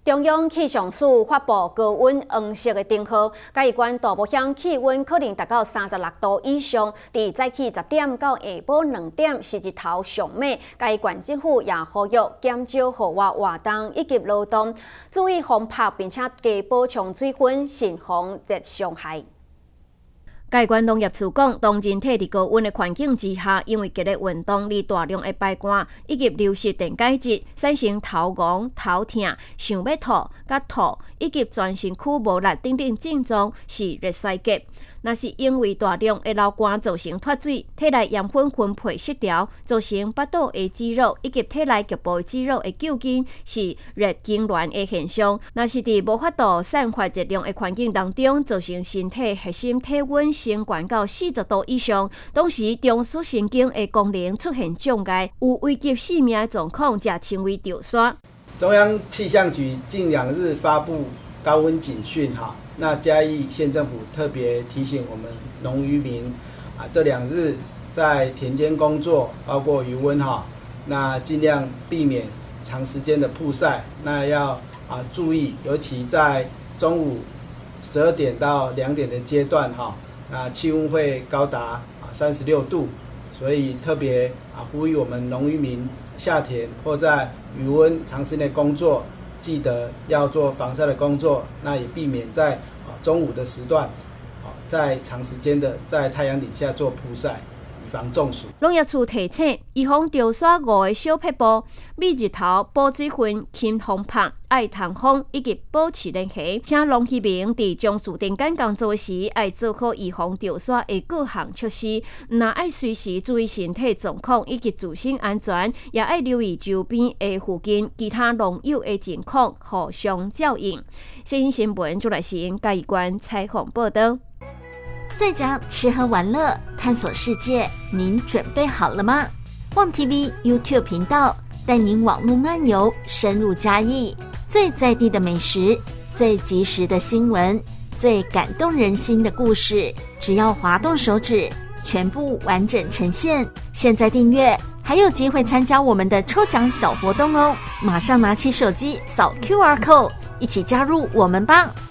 中央气象署发布高温黄色的灯号，嘉义县大埔乡气温可能达到36度以上。伫早起10点到下晡2点是日头上美。嘉义县政府也呼吁减少户外活动以及劳动，注意防晒，并且加补充水分，慎防热伤害。嘉义县农业处讲，当人体伫高温的环境之下，因为激烈运动而大量的排汗以及流失电解质，产生头晕、头痛、想要吐、甲吐以及全身躯无力等等症状，是热衰竭。若是因为大量的流汗造成脱水，体内盐分分配失调，造成腹肚的肌肉以及体内局部的肌肉的揪筋，是热痙攣的现象。若是伫无法度散发热量的环境当中，造成身体核心体温升悬到40度以上，当时中枢神经的功能出现障碍，有危及性命的状况，才称为着山。 中央气象局近2日发布高温警讯哈。那嘉义县政府特别提醒我们农渔民这2日在田间工作，包括渔温那尽量避免长时间的曝晒，那要注意，尤其在中午12点到2点的阶段那气温会高达36度，所以特别呼吁我们农渔民下田或在渔温长时间的工作，记得要做防晒的工作，那也避免在中午的时段，在长时间的在太阳底下做曝晒，以防中暑。 农业处提醒，预防潮湿5个小撇步：避日头、补水分、轻风拍、爱通风以及保持冷气。请农渔民伫种树田间工作时，爱做好预防潮湿的各项措施。若爱随时注意身体状况以及自身安全，也爱留意周边的附近其他农友的情况，互相照应。新新闻就来信嘉义县采访报道。 在家吃喝玩乐探索世界，您准备好了吗？旺 TV YouTube 频道带您网络漫游，深入嘉义，最在地的美食，最及时的新闻，最感动人心的故事，只要滑动手指，全部完整呈现。现在订阅还有机会参加我们的抽奖小活动哦！马上拿起手机扫 QR code，一起加入我们吧！